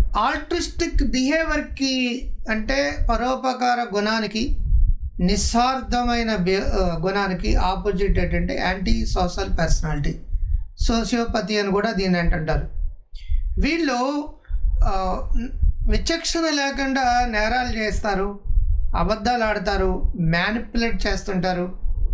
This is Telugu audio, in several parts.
ఆల్ట్రిస్టిక్ బిహేవియర్కి అంటే పరోపకార గుణానికి, నిస్వార్థమైన గుణానికి ఆపోజిట్ ఏంటంటే యాంటీ సోషల్ పర్సనాలిటీ, సోషియోపతి అని కూడా దీన్ని అంటుంటారు. వీళ్ళు విచక్షణ లేకుండా నేరాలు చేస్తారు, అబద్ధాలు ఆడతారు, మ్యానిపులేట్ చేస్తుంటారు,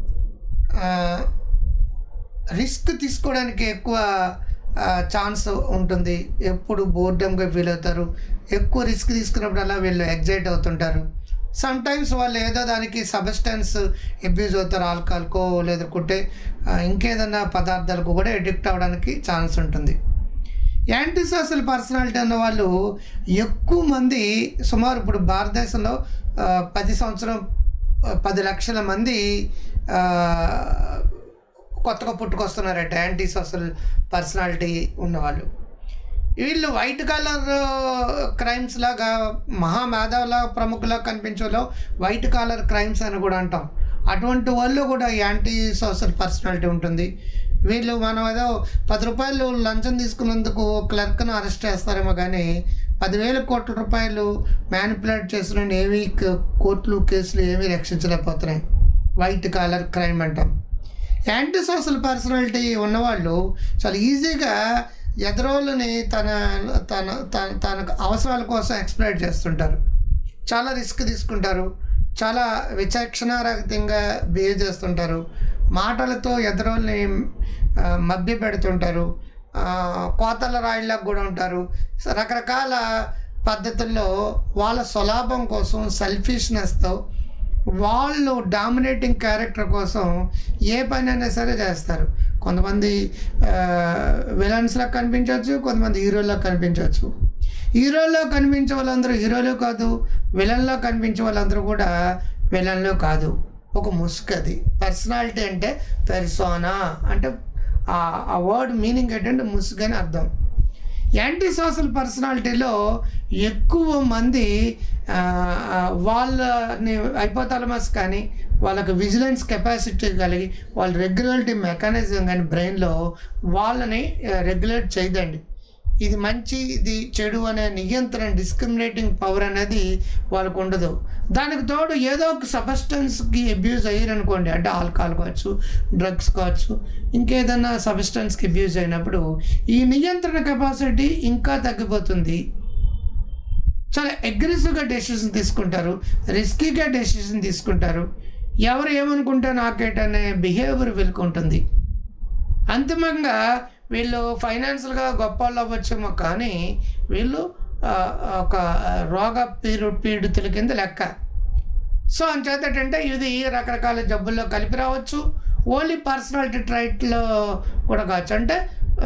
రిస్క్ తీసుకోవడానికి ఎక్కువ ఛాన్స్ ఉంటుంది, ఎప్పుడు బోర్డమ్గా ఫీల్ అవుతారు, ఎక్కువ రిస్క్ తీసుకున్నప్పుడల్లా వీళ్ళు ఎగ్జైట్ అవుతుంటారు. సమ్ టైమ్స్ వాళ్ళు ఏదో దానికి సబ్స్టెన్స్ అబ్యూజ్ అవుతారు, ఆల్కహాల్కో లేదంటే ఇంకేదన్నా పదార్థాలకు కూడా ఎడిక్ట్ అవ్వడానికి ఛాన్స్ ఉంటుంది. యాంటీ సోషల్ పర్సనాలిటీ అన్న వాళ్ళు ఎక్కువ మంది, సుమారు ఇప్పుడు భారతదేశంలో 10 లక్షల మంది కొత్తగా పుట్టుకొస్తున్నారట యాంటీ సోషల్ పర్సనాలిటీ ఉన్నవాళ్ళు. వీళ్ళు వైట్ కాలర్ క్రైమ్స్ లాగా మహామేధావుల ప్రముఖులా కనిపించేలో వైట్ కాలర్ క్రైమ్స్ అని కూడా అంటాం. అటువంటి వాళ్ళు కూడా యాంటీ సోషల్ పర్సనాలిటీ ఉంటుంది. వీళ్ళు మనం ఏదో 10 రూపాయలు లంచం తీసుకున్నందుకు క్లర్క్ను అరెస్ట్ చేస్తారేమో కానీ 10,000 కోట్ల రూపాయలు మ్యానిపులేట్ చేసిన ఏమీ కోర్టులు కేసులు ఏమీ రక్షించలేకపోతున్నాయి. వైట్ కాలర్ క్రైమ్ అంటాం. యాంటీ సోషల్ పర్సనాలిటీ ఉన్నవాళ్ళు చాలా ఈజీగా ఎదరోళ్ళని తన అవసరాల కోసం ఎక్స్ప్లాయిట్ చేస్తుంటారు, చాలా రిస్క్ తీసుకుంటారు, చాలా విచక్షణారహితంగా బిహేవ్ చేస్తుంటారు, మాటలతో ఎదరోళ్ళని మభ్య పెడుతుంటారు, కోతల రాయిళ్ళకు కూడా ఉంటారు. రకరకాల పద్ధతుల్లో వాళ్ళ స్వలాభం కోసం సెల్ఫిష్నెస్తో వాళ్ళు డామినేటింగ్ క్యారెక్టర్ కోసం ఏ పని అయినా సరే చేస్తారు. కొంతమంది విలన్స్లా కనిపించవచ్చు, కొంతమంది హీరోలా కనిపించవచ్చు. హీరోలో కనిపించే వాళ్ళందరూ హీరోలు కాదు, విలన్లో కనిపించే వాళ్ళందరూ కూడా విలన్లో కాదు. ఒక ముసుగది. పర్సనాలిటీ అంటే పెర్సోనా అంటే ఆ వర్డ్ మీనింగ్ ఏంటంటే ముసుగు అని అర్థం. యాంటీ సోషల్ పర్సనాలిటీలో ఎక్కువ మంది వాళ్ళని హైపోథాలమస్ కానీ వాళ్ళకి విజిలెన్స్ కెపాసిటీ కలిగి వాళ్ళ రెగ్యులేటరీ మెకానిజం కానీ బ్రెయిన్లో వాళ్ళని రెగ్యులేట్ చేయదండి. ఇది మంచి ఇది చెడు అనే నియంత్రణ డిస్క్రిమినేటింగ్ పవర్ అనేది వాళ్ళకు ఉండదు. దానికి తోడు ఏదో ఒక సబ్స్టెన్స్కి అబ్యూజ్ అయ్యారనుకోండి, అంటే ఆల్కహాల్ కావచ్చు, డ్రగ్స్ కావచ్చు, ఇంకేదన్నా సబ్స్టెన్స్కి అబ్యూజ్ అయినప్పుడు ఈ నియంత్రణ కెపాసిటీ ఇంకా తగ్గిపోతుంది. చాలా అగ్రెసివ్గా డెసిషన్ తీసుకుంటారు, రిస్కీగా డెసిషన్ తీసుకుంటారు, ఎవరు ఏమనుకుంటే నాకేటనే బిహేవియర్ వీళ్ళకుంటుంది. అంతిమంగా వీళ్ళు ఫైనాన్షియల్గా గొప్ప వాళ్ళు అవ్వచ్చేమో కానీ వీళ్ళు ఒక రోగ పీడితుల కింద లెక్క. సో అంచేత ఏంటంటే ఇది రకరకాల జబ్బుల్లో కలిపి రావచ్చు, ఓన్లీ పర్సనాలిటీ ట్రైట్లో కూడా కావచ్చు. అంటే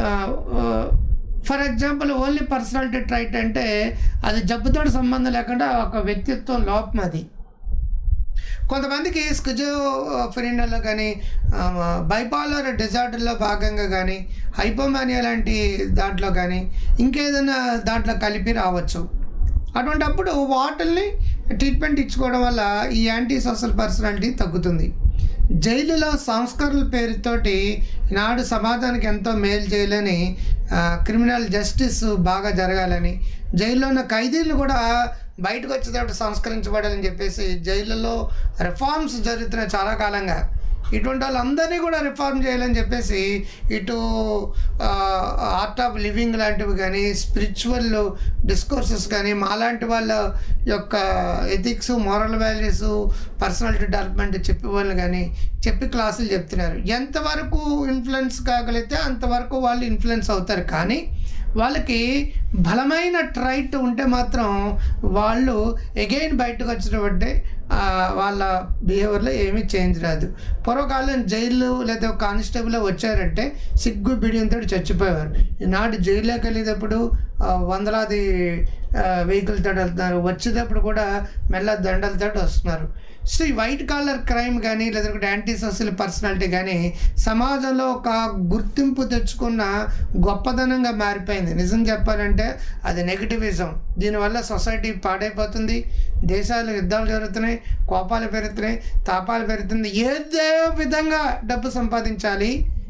for example only personality trait అంటే అది జబ్బుతో సంబంధం లేకుండా ఒక వ్యక్తిత్వం లోపం. అది కొంతమందికి స్కిజోఫ్రెనియాలో కానీ బైపాలర్ డిజార్డర్లో భాగంగా కానీ హైపోమానియా లాంటి దాంట్లో కానీ ఇంకేదైనా దాంట్లో కలిపి రావచ్చు. అటువంటప్పుడు వాటిల్ని ట్రీట్మెంట్ ఇచ్చుకోవడం వల్ల ఈ యాంటీ సోషల్ పర్సనాలిటీ తగ్గుతుంది. జైలులో సంస్కరణల పేరుతోటి ఈనాడు సమాజానికి ఎంతో మేలు చేయాలని, క్రిమినల్ జస్టిస్ బాగా జరగాలని, జైల్లో ఉన్న ఖైదీలు కూడా బయటకు వచ్చేటప్పుడు సంస్కరించబడాలని చెప్పేసి జైళ్ళలో రిఫార్మ్స్ జరుగుతున్నాయి చాలా కాలంగా. ఇటువంటి వాళ్ళందరినీ కూడా రిఫార్మ్ చేయాలని చెప్పేసి ఇటు ఆర్ట్ ఆఫ్ లివింగ్ లాంటివి కానీ, స్పిరిచువల్ డిస్కోర్సెస్ కానీ, మాలాంటి వాళ్ళ యొక్క ethics, moral values, personality development చెప్పే వాళ్ళు కానీ చెప్పి క్లాసులు చెప్తున్నారు. ఎంతవరకు ఇన్ఫ్లుయెన్స్ కాగలిగితే అంతవరకు వాళ్ళు ఇన్ఫ్లుయెన్స్ అవుతారు. కానీ వాళ్ళకి బలమైన ట్రైట్ ఉంటే మాత్రం వాళ్ళు అగైన్ బయటకు వచ్చినట్టే వాళ్ళ బిహేవియర్లో ఏమీ చేంజ్ రాదు. పూర్వకాలం జైలు లేదా కానిస్టేబుల్ వచ్చారంటే సిగ్గు బిడియంతో చచ్చిపోయేవారు. ఈనాడు జైల్లోకి వెళ్ళేటప్పుడు వందలాది వెహికల్తో వెళ్తున్నారు, వచ్చేటప్పుడు కూడా మెల్ల దండలతో వస్తున్నారు. సో ఈ వైట్ కాలర్ క్రైమ్ కానీ లేదంటే యాంటీ సోషల్ పర్సనాలిటీ కానీ సమాజంలో ఒక గుర్తింపు తెచ్చుకున్న గొప్పదనంగా మారిపోయింది. నిజం చెప్పాలంటే అది నెగిటివిజం. దీనివల్ల సొసైటీ పాడైపోతుంది, దేశాలు యుద్ధాలు జరుగుతున్నాయి, కోపాలు పెరుగుతున్నాయి, తాపాలు పెరుగుతుంది. ఏదో విధంగా డబ్బు సంపాదించాలి,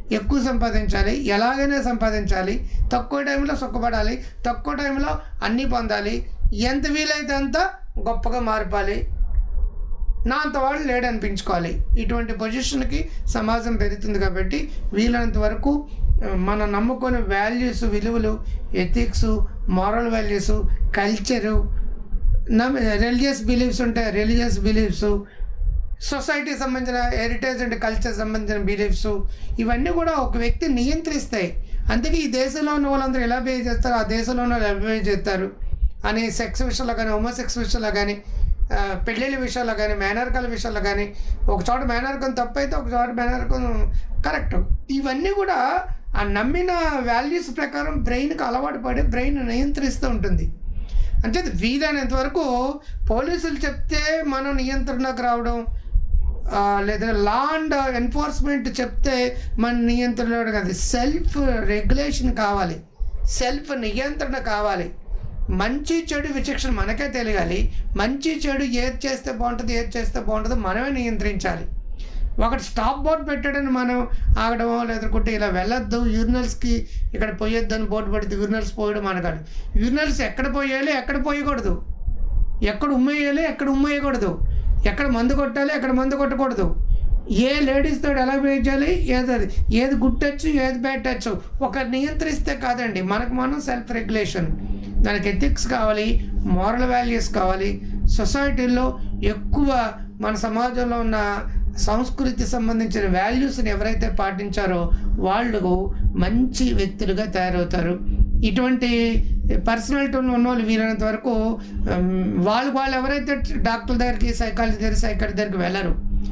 ఎక్కువ సంపాదించాలి, ఎలాగైనా సంపాదించాలి, తక్కువ టైంలో సుఖపడాలి, తక్కువ టైంలో అన్నీ పొందాలి, ఎంత వీలైతే అంత గొప్పగా మారిపోవాలి, నా అంత వాడు లేడనిపించుకోవాలి. ఇటువంటి పొజిషన్కి సమాజం పెరుగుతుంది. కాబట్టి వీలైనంత వరకు మనం నమ్ముకునే వాల్యూస్, విలువలు, ethics, moral values, culture, religious beliefs ఉంటాయి, రిలీజియస్ బిలీఫ్స్, సొసైటీకి సంబంధించిన హెరిటేజ్ అండ్ కల్చర్ సంబంధించిన బిలీఫ్స్, ఇవన్నీ కూడా ఒక వ్యక్తిని నియంత్రిస్తాయి. అందుకే ఈ దేశంలో ఉన్న వాళ్ళందరూ ఎలా బిహేవ్ చేస్తారు, ఆ దేశంలో ఉన్న వాళ్ళు ఎలా బిహేవ్ చేస్తారు అని సెక్స్ విషయంలో కానీ, హోమోసెక్స్ విషయంలో కానీ, పెళ్ళిళ్ళ విషయాల్లో కానీ, మేనర్కల విషయాల్లో కానీ, ఒక చోట మేనర్కం తప్పు అయితే ఒక చోట మేనర్కం కరెక్ట్. ఇవన్నీ కూడా ఆ నమ్మిన వాల్యూస్ ప్రకారం బ్రెయిన్కి అలవాటు పడి బ్రెయిన్ నియంత్రిస్తూ ఉంటుంది. అంటే వీలైనంత వరకు పోలీసులు చెప్తే మనం నియంత్రణకు రావడం, లేదా లా అండ్ ఎన్ఫోర్స్మెంట్ చెప్తే మన నియంత్రణ కాదు, సెల్ఫ్ రెగ్యులేషన్ కావాలి, సెల్ఫ్ నియంత్రణ కావాలి. మంచి చెడు విచక్షణ మనకే తెలియాలి. మంచి చెడు ఏది చేస్తే బాగుంటుంది, ఏది చేస్తే బాగుంటుందో మనమే నియంత్రించాలి. ఒకటి స్టాప్ బోర్డు పెట్టాడని మనం ఆగడమో లేదంటే ఇలా వెళ్ళొద్దు, యూరినల్స్కి ఇక్కడ పోయొద్దు అని బోర్డు పడితే యూరినల్స్ పోయడం అనగాలి. యూరినల్స్ ఎక్కడ పోయాలి, ఎక్కడ పోయకూడదు, ఎక్కడ ఉమ్మేయాలి, ఎక్కడ ఉమ్మేయకూడదు, ఎక్కడ మందు కొట్టాలి, ఎక్కడ మందు కొట్టకూడదు, ఏ లేడీస్తో ఎలా బిహేవ్ చేయాలి, ఏది గుడ్ టచ్, ఏది బ్యాడ్ టచ్ ఒకరు నియంత్రిస్తే కాదండి. మనకు మనం సెల్ఫ్ రెగ్యులేషన్, దానికి ఎథిక్స్ కావాలి, మారల్ వాల్యూస్ కావాలి. సొసైటీలో ఎక్కువ మన సమాజంలో ఉన్న సంస్కృతి సంబంధించిన వాల్యూస్ని ఎవరైతే పాటించారో వాళ్ళు మంచి వ్యక్తులుగా తయారవుతారు. ఇటువంటి పర్సనాలిటీ ఉన్న వాళ్ళు వీలైనంత వరకు వాళ్ళు ఎవరైతే డాక్టర్ దగ్గరికి, సైకాలజీ దగ్గరికి వెళ్ళరు,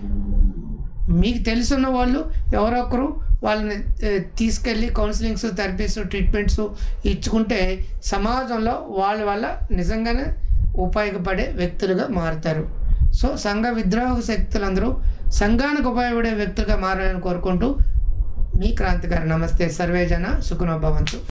మీకు తెలుసున్న వాళ్ళు ఎవరో ఒకరు వాళ్ళని తీసుకెళ్ళి కౌన్సిలింగ్స్, థెరపీస్, ట్రీట్మెంట్స్ ఇచ్చుకుంటే సమాజంలో వాళ్ళ వల్ల నిజంగానే ఉపయోగపడే వ్యక్తులుగా మారుతారు. సో సంఘ విద్రోహ శక్తులందరూ సంఘానికి ఉపయోగపడే వ్యక్తులుగా మారాలని కోరుకుంటూ మీ క్రాంతికారి. నమస్తే. సర్వేజన సుఖినో భవంతు.